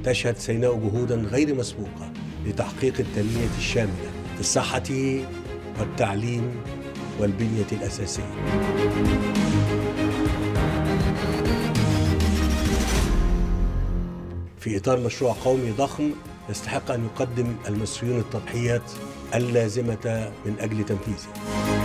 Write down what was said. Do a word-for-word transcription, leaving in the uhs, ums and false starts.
تشهد سيناء جهودا غير مسبوقة لتحقيق التنمية الشاملة في الصحة والتعليم والبنية الأساسية. في إطار مشروع قومي ضخم يستحق أن يقدم المصريون التضحيات اللازمة من أجل تنفيذه.